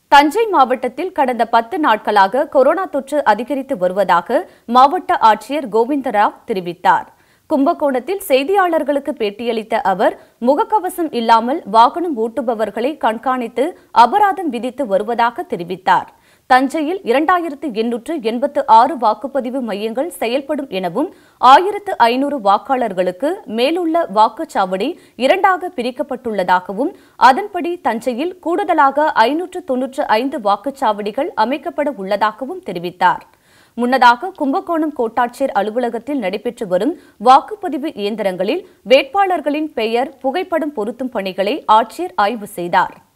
தஞ்சை மாவட்டத்தில் கடந்த 10 நாட்களாக கொரோனா தொற்று அதிகரித்து வருவதாக மாவட்ட ஆட்சியர் கோவிந்தராவ் தெரிவித்தார். கும்பகோணத்தில் செய்தியாளர்களுக்கு பேட்டியளித்த அவர், முகக்கவசம் இல்லாமல் வாகனம் ஓட்டுபவர்களை கண்காணித்து அபராதம் விதித்து வருவதாக தெரிவித்தார். தஞ்சையில் 2886 வாக்குப்பதிவு மையங்கள் செயல்படும் எனவும் 1500 வாக்காளர்களுக்கு மேலுள்ள வாக்குச்சாவடி 2ஆக பிரிக்கப்பட்டுள்ளதாகவும், அதன்படி தஞ்சையில் கூடுதலாக 595 வாக்குச்சாவடிகள் அமைக்கப்பட உள்ளதாகவும் தெரிவித்தார். முன்னதாக கும்பகோணம் கோட்டாட்சியர் அலுவலகத்தில் நடைபெற்று வரும் வாக்குப்பதிவு இயந்திரங்களில் வேட்பாளர்களின் பெயர், புகைப்படம் பொருத்தும் பணிகளை ஆட்சியர் ஆய்வு செய்தார்.